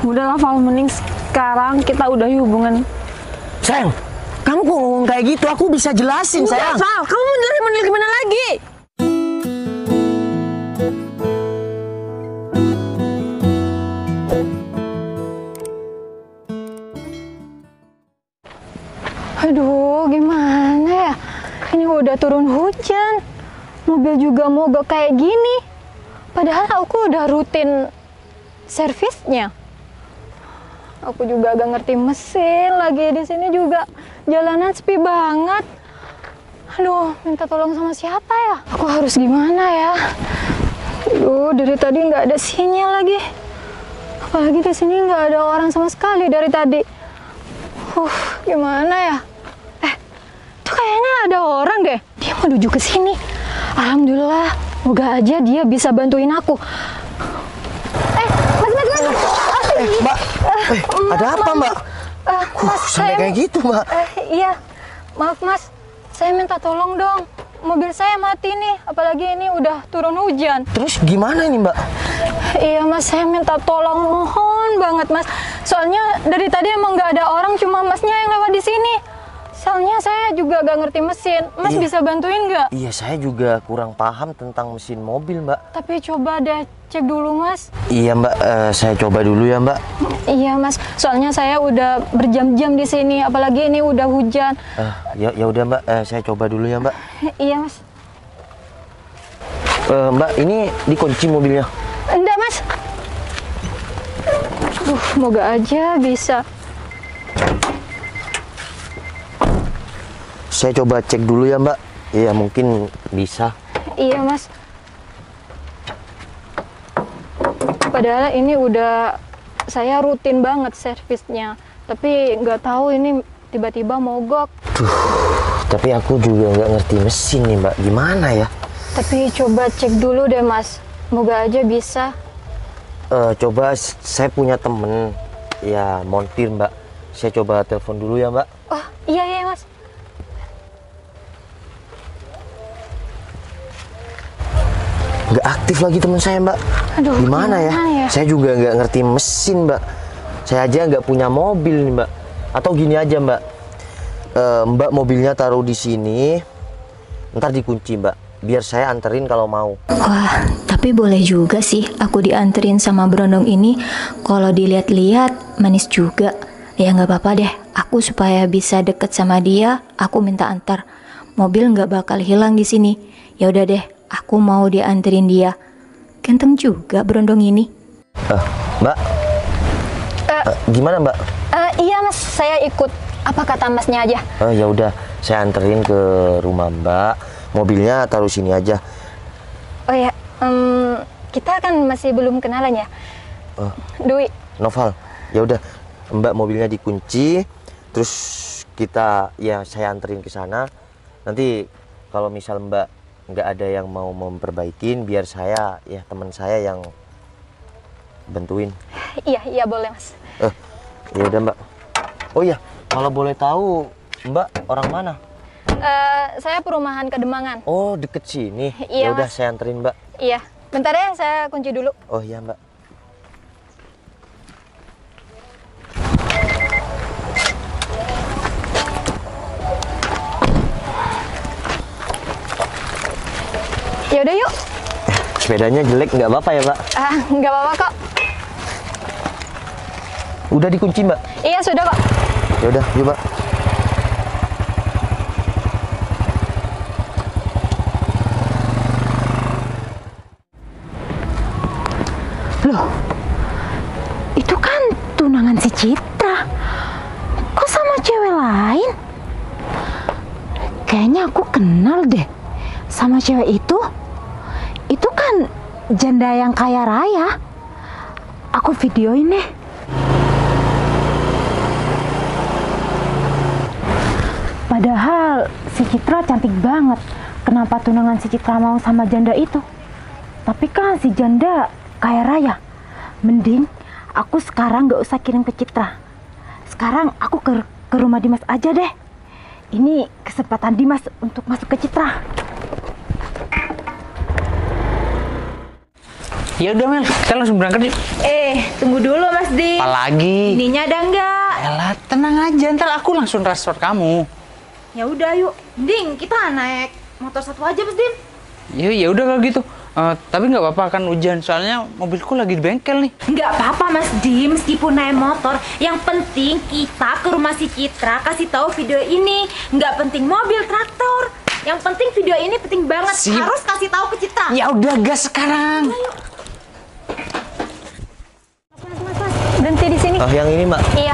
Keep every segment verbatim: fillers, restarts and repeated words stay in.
Udahlah Val, mending sekarang kita udah hubungan. Sayang, kamu kok ngomong kayak gitu? Aku bisa jelasin, Udah, sayang. Val, kamu mau jelasin gimana lagi? Aduh, gimana ya? Ini udah turun hujan. Mobil juga mogok kayak gini. Padahal aku udah rutin servisnya. Aku juga agak ngerti mesin lagi, di sini juga jalanan sepi banget. Aduh, minta tolong sama siapa ya? Aku harus gimana ya? Aduh, dari tadi nggak ada sinyal lagi. Apalagi di sini nggak ada orang sama sekali dari tadi. Uh, gimana ya? Eh, tuh kayaknya ada orang deh. Dia mau menuju ke sini. Alhamdulillah, moga aja dia bisa bantuin aku. Eh, mas, mas, mas. Eh, Mbak, eh, ada apa, Mbak? Uh, mas, uh, sampai kayak gitu, Mbak. Eh, iya, maaf Mas, saya minta tolong dong. Mobil saya mati nih, apalagi ini udah turun hujan. Terus gimana ini, Mbak? Iya Mas, saya minta tolong, mohon banget Mas. Soalnya dari tadi emang nggak ada orang, cuma Masnya yang lewat di sini. Soalnya saya juga gak ngerti mesin. Mas iya. Bisa bantuin nggak? Iya, saya juga kurang paham tentang mesin mobil, Mbak. Tapi coba deh cek dulu, Mas. Iya, Mbak. Uh, saya coba dulu ya, Mbak. Iya, Mas. Soalnya saya udah berjam-jam di sini, apalagi ini udah hujan. Uh, ya, ya udah, Mbak. Uh, saya coba dulu ya, Mbak. Iya, Mas. Uh, Mbak, ini dikunci mobilnya? Enggak, Mas. Duh, moga aja bisa. Saya coba cek dulu ya, Mbak. Iya, mungkin bisa. Iya, Mas. Padahal ini udah saya rutin banget servisnya. Tapi nggak tahu ini tiba-tiba mogok. Duh, tapi aku juga nggak ngerti mesin nih, Mbak. Gimana ya? Tapi coba cek dulu deh, Mas. Moga aja bisa. Uh, coba saya punya temen. Ya, montir, Mbak. Saya coba telepon dulu ya, Mbak. Oh, iya, iya, Mas. Nggak aktif lagi teman saya, Mbak. Aduh, gimana, gimana ya? ya? Saya juga nggak ngerti mesin, Mbak. Saya aja nggak punya mobil nih, Mbak. Atau gini aja, Mbak. E, Mbak mobilnya taruh di sini, ntar dikunci, Mbak. Biar saya anterin kalau mau. Wah, tapi boleh juga sih aku dianterin sama Brondong ini. Kalau dilihat-lihat manis juga. Ya nggak apa-apa deh. Aku supaya bisa deket sama dia, aku minta antar. Mobil nggak bakal hilang di sini. Ya udah deh. Aku mau dianterin dia. Ganteng juga Brondong ini. Uh, Mbak, uh, uh, gimana Mbak? Uh, iya Mas, saya ikut. Apa kata Masnya aja? Uh, ya udah, saya anterin ke rumah Mbak. Mobilnya taruh sini aja. Oh ya, um, kita kan masih belum kenalan ya. Uh, Dwi. Noval, ya udah, Mbak mobilnya dikunci. Terus kita, ya saya anterin ke sana. Nanti kalau misal Mbak nggak ada yang mau memperbaikin, biar saya ya teman saya yang bantuin. Iya iya boleh Mas. Eh ya udah Mbak. Oh iya, kalau boleh tahu Mbak orang mana? Uh, saya perumahan Kedemangan. Oh deket sini. Iya. Ya udah saya anterin Mbak. Iya. Bentar ya, saya kunci dulu. Oh iya Mbak. Ya udah yuk. Sepedanya jelek nggak apa-apa ya Mbak? Ah nggak apa-apa kok. Udah dikunci Mbak? Iya sudah kok. Ya udah yuk Mbak. Loh, itu kan tunangan si Citra. Kok sama cewek lain? Kayaknya aku kenal deh sama cewek itu. Itu kan janda yang kaya raya. Aku videoin deh. Padahal si Citra cantik banget. Kenapa tunangan si Citra mau sama janda itu? Tapi kan si janda kaya raya. Mending aku sekarang gak usah kirim ke Citra. Sekarang aku ke, ke rumah Dimas aja deh. Ini kesempatan Dimas untuk masuk ke Citra. Ya udah Mel, kita langsung berangkat yuk. Eh, tunggu dulu Mas Dim. Apalagi? Ininya ada nggak? Elah, tenang aja, ntar aku langsung transfer kamu. Ya udah yuk. Mending kita naik motor satu aja Mas Dim. Ya ya udah kalau gitu. Uh, tapi nggak apa-apa kan hujan, soalnya mobilku lagi di bengkel nih. Nggak apa-apa Mas Dim, meskipun naik motor. Yang penting kita ke rumah si Citra kasih tahu video ini. Nggak penting mobil, traktor. Yang penting video ini penting banget. Sip. Harus kasih tahu ke Citra. Ya udah gas sekarang. Ayo. Mas, mas, mas, berhenti di sini. Oh, yang ini Mbak. Iya,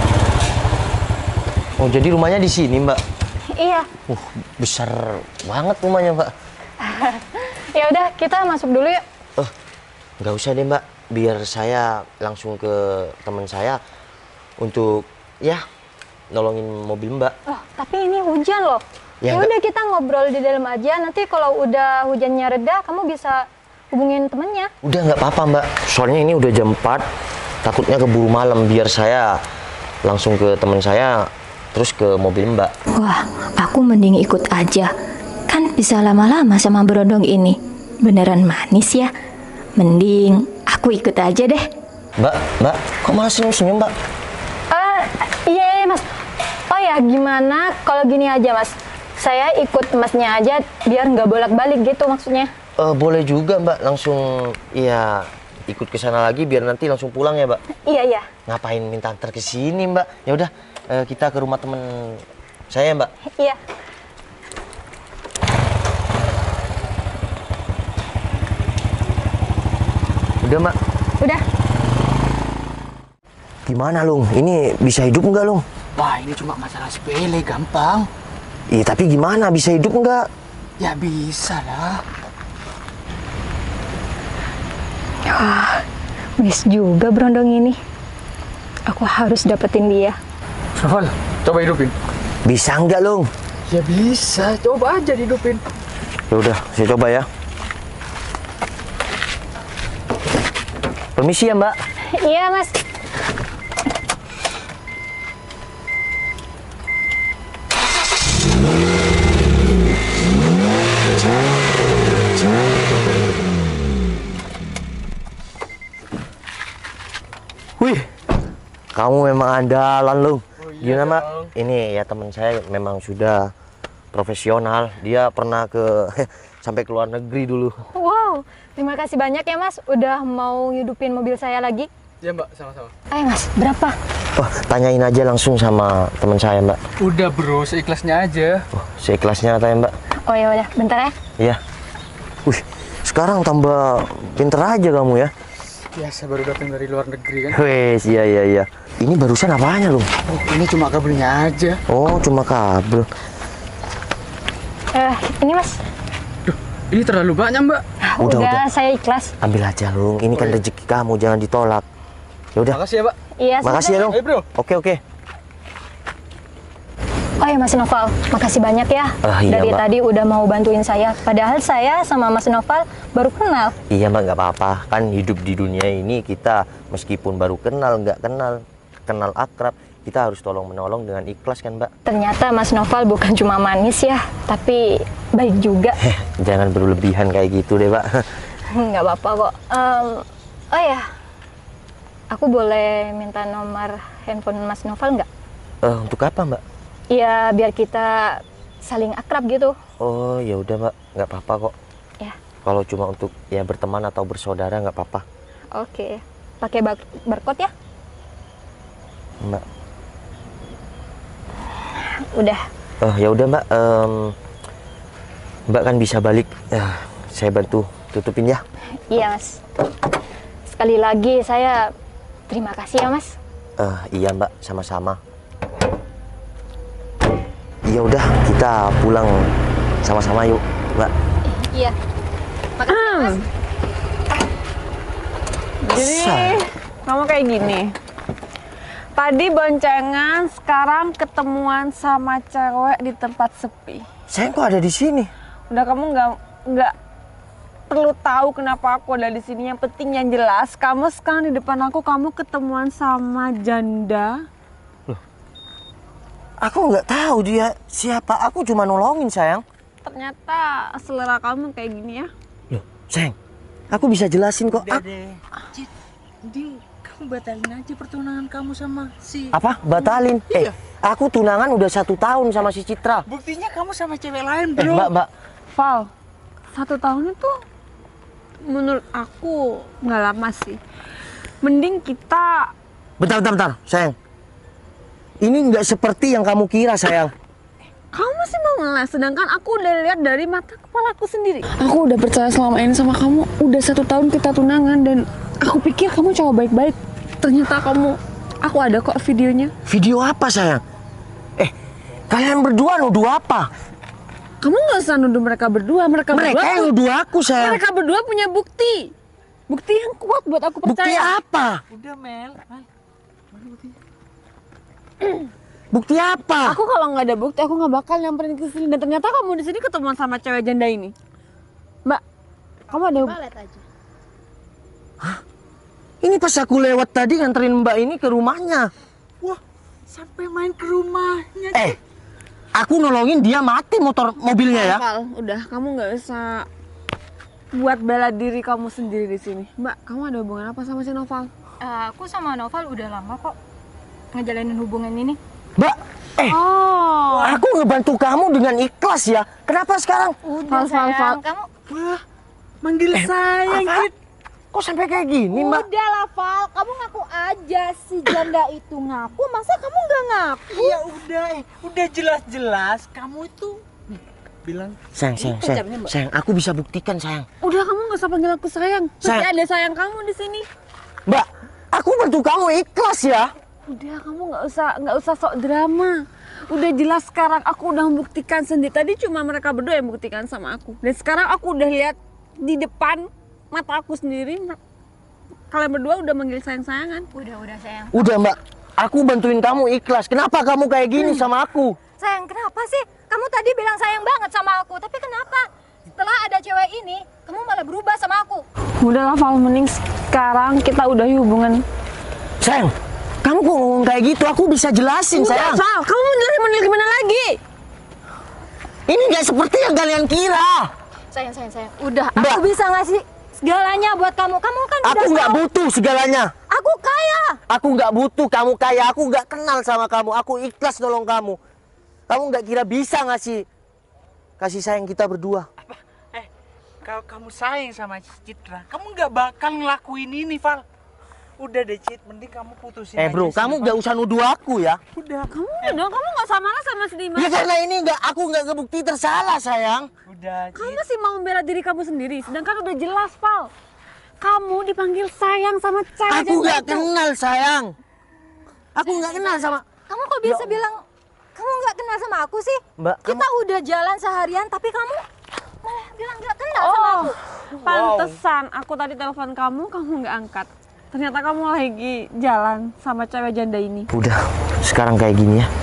Oh, jadi rumahnya di sini Mbak. iya. Uh, besar banget rumahnya Mbak. Ya udah, kita masuk dulu yuk. Oh, nggak usah deh Mbak. Biar saya langsung ke teman saya untuk ya nolongin mobil Mbak. Oh, tapi ini hujan loh. Ya, Ya udah, kita ngobrol di dalam aja. Nanti kalau udah hujannya reda, kamu bisa hubungin temennya. Udah nggak apa-apa Mbak. Soalnya ini udah jam empat. Takutnya keburu malam. Biar saya langsung ke teman saya, terus ke mobil Mbak. Wah, aku mending ikut aja. Kan bisa lama-lama sama berondong ini. Beneran manis ya. Mending aku ikut aja deh. Mbak, Mbak, kok malah senyum-senyum Mbak? Ah, iya, iya mas. Oh ya, gimana kalau gini aja mas? Saya ikut masnya aja, biar nggak bolak-balik gitu maksudnya. Eh, boleh juga Mbak. Langsung ya ikut ke sana lagi biar nanti langsung pulang ya Mbak. Iya, iya. Ngapain minta antar ke sini Mbak? Ya udah, eh, kita ke rumah temen saya Mbak. Iya. Udah Mbak. Udah. Gimana Lung? Ini bisa hidup nggak Lung? Wah, ini cuma masalah sepele, gampang. Iya, tapi gimana? Bisa hidup nggak? Ya bisa lah. Wah, miss juga berondong ini. Aku harus dapetin dia. Novel, coba hidupin. Bisa nggak Lung? Ya bisa, coba aja dihidupin. Ya udah, saya coba ya. Permisi ya Mbak. Iya mas. Wih, kamu memang andalan Lung. Oh, iya Gimana Mbak? dong. Ini ya teman saya memang sudah profesional. Dia pernah ke sampai ke luar negeri dulu. Wow, terima kasih banyak ya mas. Udah mau ngidupin mobil saya lagi. Ya Mbak, sama-sama. Ayo mas, berapa? Wah, tanyain aja langsung sama teman saya Mbak. Udah bro, seikhlasnya aja. Oh, seikhlasnya tanya Mbak. Oh ya udah, bentar ya. Iya. Wih, sekarang tambah pinter aja kamu ya. Biasa baru datang dari luar negeri kan. Wes, iya iya iya. Ini barusan apanya Lung? Oh, ini cuma kabelnya aja. Oh, cuma kabel. Eh, ini mas. Duh, ini terlalu banyak Mbak. Udah, Udah, udah. saya ikhlas. Ambil aja Lung. Ini kan rezeki kamu, jangan ditolak. Ya udah. Makasih ya Mbak. Iya, Makasih ya sama-sama. Lung. Ayo bro. Oke oke. Oh ya Mas Noval, makasih banyak ya. Ah, iya, Dari Mbak. tadi udah mau bantuin saya. Padahal saya sama Mas Noval baru kenal. Iya Mbak, nggak apa-apa. Kan hidup di dunia ini kita meskipun baru kenal, nggak kenal, kenal akrab, kita harus tolong menolong dengan ikhlas kan Mbak. Ternyata Mas Noval bukan cuma manis ya, tapi baik juga. Jangan berlebihan kayak gitu deh Mbak. Nggak apa-apa kok. Em, oh ya, aku boleh minta nomor handphone Mas Noval nggak? Eh, untuk apa Mbak? Ya biar kita saling akrab gitu. Oh ya udah Mbak, nggak apa-apa kok. Ya, Kalau cuma untuk ya berteman atau bersaudara nggak apa-apa oke. Pakai bar- barcode ya? Mbak. Udah. Oh ya udah Mbak. Em, Mbak kan bisa balik. Ya, saya bantu tutupin ya. Iya Mas. Sekali lagi saya terima kasih ya Mas. Eh, iya Mbak, sama-sama. Ya udah, kita pulang sama-sama yuk, Mbak. Iya. Makasih ya, Mas. Jadi kamu kayak gini. Tadi boncengan, sekarang ketemuan sama cewek di tempat sepi. Saya kok ada di sini? Udah kamu nggak nggak perlu tahu kenapa aku ada di sini. Yang penting yang jelas, kamu sekarang di depan aku, kamu ketemuan sama janda. Aku nggak tahu dia siapa. Aku cuma nolongin sayang. Ternyata selera kamu kayak gini ya. Loh, sayang, Aku bisa jelasin kok. Udah Ak- deh. Cit, mending kamu batalin aja pertunangan kamu sama si... apa? Batalin? Iya. Eh, aku tunangan udah satu tahun sama si Citra. Buktinya kamu sama cewek lain, Eh, bro. mbak, mbak. Val, satu tahun itu menurut aku nggak lama sih. Mending kita... Bentar, bentar, bentar, sayang. Ini nggak seperti yang kamu kira, sayang. Kamu masih mau ngeles, sedangkan aku udah lihat dari mata kepalaku sendiri. Aku udah percaya selama ini sama kamu. Udah satu tahun kita tunangan dan aku pikir kamu cowok baik-baik. Ternyata kamu, aku ada kok videonya. Video apa, sayang? Eh, kalian berdua nuduh apa? Kamu nggak usah nuduh mereka berdua. Mereka, Mereka berdua yang nuduh aku, sayang. mereka berdua punya bukti. Bukti yang kuat buat aku Bukti percaya. apa? Udah, Mel. Mel. Bukti apa? Aku kalau nggak ada bukti, aku nggak bakal nyamperin ke sini. Dan ternyata kamu di sini ketemuan sama cewek janda ini. Mbak, kamu ada Ini pas aku lewat tadi nganterin mbak ini ke rumahnya. Wah, sampai main ke rumahnya. Eh, aku nolongin dia mati motor mobilnya ya. Val, udah kamu nggak usah buat bela diri kamu sendiri di sini. Mbak, kamu ada hubungan apa sama si Noval? Eh, aku sama Noval udah lama kok ngejalanin hubungan ini. Mbak, eh, Oh, aku ngebantu kamu dengan ikhlas ya. Kenapa sekarang? Udah Val, Val, Val. sayang, kamu Wah, manggil sayang, apa? Cit. Kok sampai kayak gini, mbak? Udah lah Val, kamu ngaku aja si janda itu ngaku, masa kamu nggak ngaku? Ya udah, eh, udah jelas-jelas kamu itu nih, bilang Sayang, sayang, sayang, sayang, aku bisa buktikan, sayang. udah kamu nggak usah panggil aku sayang. Pasti Sayang. ada sayang kamu di sini. Mbak, aku bantu kamu ikhlas ya. Udah kamu nggak usah nggak usah sok drama. Udah jelas sekarang aku udah membuktikan sendiri. Tadi cuma mereka berdua yang membuktikan sama aku. Dan sekarang aku udah lihat di depan mata aku sendiri. Kalian berdua udah manggil sayang-sayangan. udah udah sayang. Udah, mbak, aku bantuin kamu ikhlas. Kenapa kamu kayak gini sama aku? Sayang, kenapa sih? Kamu tadi bilang sayang banget sama aku, tapi kenapa setelah ada cewek ini, kamu malah berubah sama aku? Udahlah Val, mending sekarang kita udahi hubungan. Sayang, kamu kok ngomong kayak gitu? Aku bisa jelasin, Udah sayang. Val, kamu mau jelasin model gimana lagi? Ini nggak seperti yang kalian kira. Sayang, sayang, sayang. Udah, Mbak. aku bisa ngasih segalanya buat kamu. Kamu kan udah Aku nggak tahu. butuh segalanya. Aku kaya. Aku nggak butuh kamu kaya. Aku nggak kenal sama kamu. Aku ikhlas nolong kamu. Kamu nggak kira bisa ngasih kasih sayang kita berdua. eh kalau kamu sayang sama Citra, kamu nggak bakal ngelakuin ini, Val. Udah deh, Cit, mending kamu putusin Eh bro, aja kamu sih, nggak Val. usah nuduh aku ya. Udah, Kamu dong, kamu nggak usah marah sama si Dimas. Ya karena ini nggak, aku nggak ngebukti tersalah, sayang. udah, Kamu Cit. masih mau membela diri kamu sendiri, sedangkan udah jelas Val. Kamu dipanggil sayang sama cewek Aku janda nggak itu. kenal, sayang. Aku nggak kenal sama. Kamu kok bisa bilang kamu nggak kenal sama aku sih? Mbak, Kita udah jalan seharian, tapi kamu malah bilang nggak kenal sama Oh, aku. pantesan aku tadi telepon kamu, kamu nggak angkat. Ternyata kamu lagi jalan sama cewek janda ini. Udah, sekarang kayak gini ya.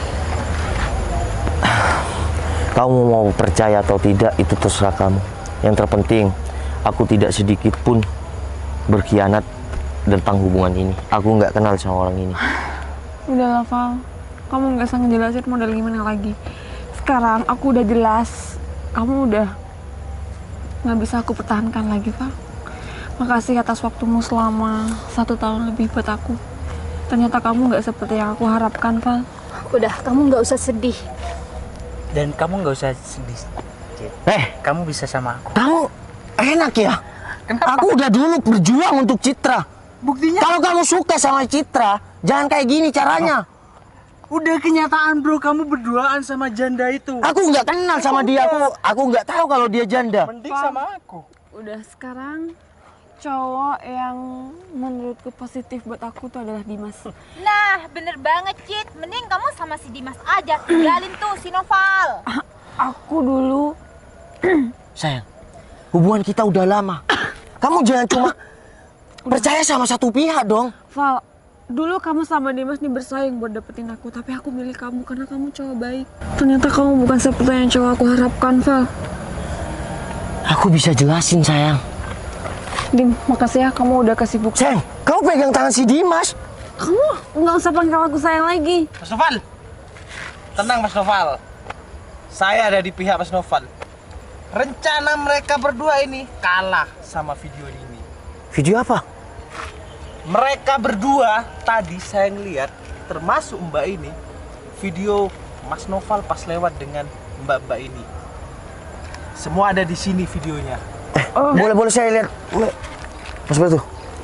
Kamu mau percaya atau tidak itu terserah kamu. Yang terpenting, aku tidak sedikit pun berkhianat tentang hubungan ini. Aku nggak kenal sama orang ini. Udah lah Val, kamu nggak usah ngejelasin model gimana lagi. Sekarang aku udah jelas, kamu udah nggak bisa aku pertahankan lagi Val. Makasih atas waktumu selama satu tahun lebih buat aku. Ternyata kamu nggak seperti yang aku harapkan Val. Udah, kamu nggak usah sedih. Dan kamu nggak usah sedih, Cit. Eh, Kamu bisa sama aku. kamu enak ya? Aku udah dulu berjuang untuk Citra. Buktinya Kalau kamu suka sama Citra, jangan kayak gini caranya. udah kenyataan, bro, kamu berduaan sama janda itu. Aku nggak kenal sama dia. Aku aku nggak tahu kalau dia janda. Mending sama aku. Udah sekarang cowok yang menurutku positif buat aku tuh adalah Dimas. Nah, bener banget Cit, mending kamu sama si Dimas aja, tinggalin tuh si Noval. Aku dulu Sayang, hubungan kita udah lama. Kamu jangan cuma percaya sama satu pihak dong. Val, dulu kamu sama Dimas nih bersaing buat dapetin aku, tapi aku milih kamu karena kamu cowok baik. Ternyata kamu bukan seperti yang cowok aku harapkan, Val. Aku bisa jelasin, sayang. Dim, makasih ya kamu udah kasih bukti. Sayang, kamu pegang tangan si Dimas. Kamu nggak usah panggil aku sayang lagi. Mas Noval, tenang Mas Noval. Saya ada di pihak Mas Noval. rencana mereka berdua ini kalah sama video ini. Video apa? Mereka berdua tadi saya ngeliat, termasuk Mbak ini, video Mas Noval pas lewat dengan Mbak-mbak ini. Semua ada di sini videonya. Eh, oh. boleh boleh saya lihat. Boleh. Mas Bertu.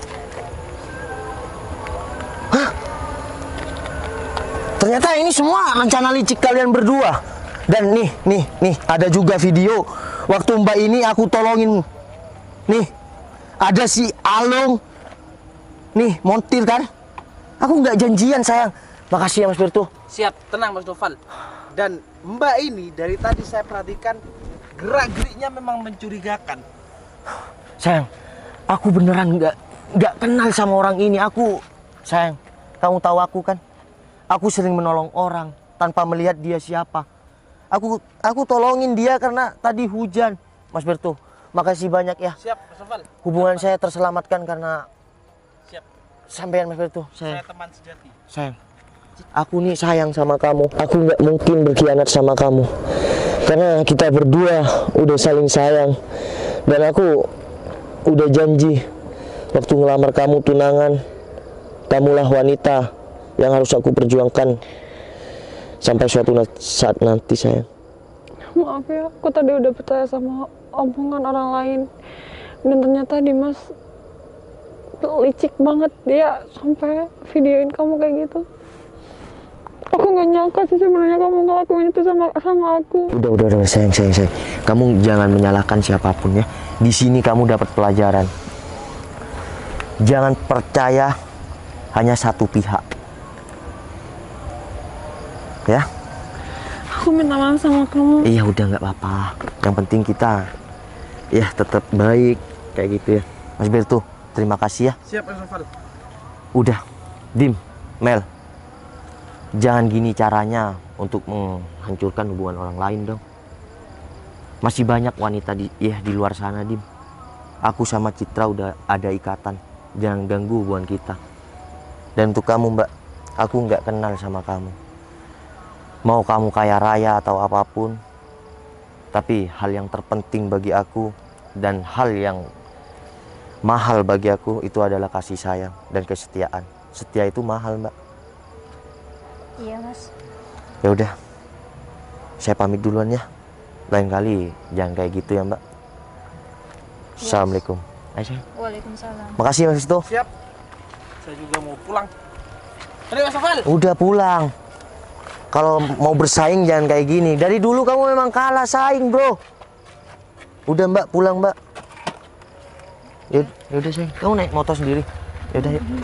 Hah? Ternyata ini semua rencana licik kalian berdua. Dan nih, nih, nih, ada juga video waktu Mbak ini aku tolongin. Nih, ada si Alung. Nih, montir kan? Aku nggak janjian sayang. Makasih ya Mas Bertu. Siap, tenang Mas Noval. Dan Mbak ini dari tadi saya perhatikan gerak-geriknya memang mencurigakan. Sayang, aku beneran nggak nggak kenal sama orang ini. Aku, sayang, kamu tahu aku kan? Aku sering menolong orang tanpa melihat dia siapa. Aku aku tolongin dia karena tadi hujan, Mas Bertu. Makasih banyak ya. Siap, Mas Noval. Hubungan saya terselamatkan karena Siap. sampean Mas Bertu. Saya Sayang. teman sejati. Sayang, aku nih sayang sama kamu. Aku nggak mungkin berkhianat sama kamu. Karena kita berdua udah saling sayang. Dan aku udah janji waktu ngelamar kamu tunangan, kamulah wanita yang harus aku perjuangkan sampai suatu saat nanti sayang. Maaf ya, aku tadi udah percaya sama omongan orang lain. Dan ternyata Dimas licik banget, dia sampai videoin kamu kayak gitu. Aku nggak nyangka sih sebenarnya kamu ngelakuin itu sama sama aku. Udah, udah, udah, sayang, sayang, sayang. Kamu jangan menyalahkan siapapun ya. Di sini kamu dapat pelajaran. Jangan percaya hanya satu pihak. Ya? Aku minta maaf sama kamu. Iya, udah nggak apa-apa. Yang penting kita ya tetap baik kayak gitu ya. Mas Bertu, terima kasih ya. Siap, Mas Noval. Udah, Dim, Mel. Jangan gini caranya untuk menghancurkan hubungan orang lain dong. Masih banyak wanita di ya di luar sana, Dim. Aku sama Citra udah ada ikatan. Jangan ganggu hubungan kita. Dan untuk kamu, Mbak, aku nggak kenal sama kamu. Mau kamu kaya raya atau apapun, tapi hal yang terpenting bagi aku dan hal yang mahal bagi aku itu adalah kasih sayang dan kesetiaan. Setia itu mahal, Mbak. Iya, Mas. Ya udah, saya pamit duluan ya. Lain kali jangan kayak gitu ya, Mbak. Yes. Assalamualaikum. Aisyah. Waalaikumsalam. Makasih Mas Vito. Siap. Saya juga mau pulang. Tadi Mas Noval. Udah pulang. Kalau mau bersaing jangan kayak gini. Dari dulu kamu memang kalah saing, bro. Udah Mbak, pulang Mbak. Yaudah, yaudah sayang. Kamu naik motor sendiri. Yaudah yuk.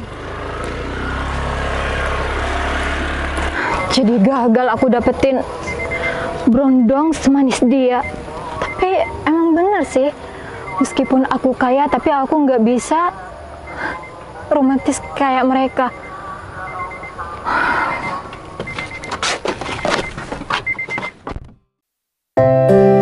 Jadi gagal aku dapetin Brondong semanis dia. Tapi emang bener sih, meskipun aku kaya tapi aku nggak bisa romantis kayak mereka. Thank you.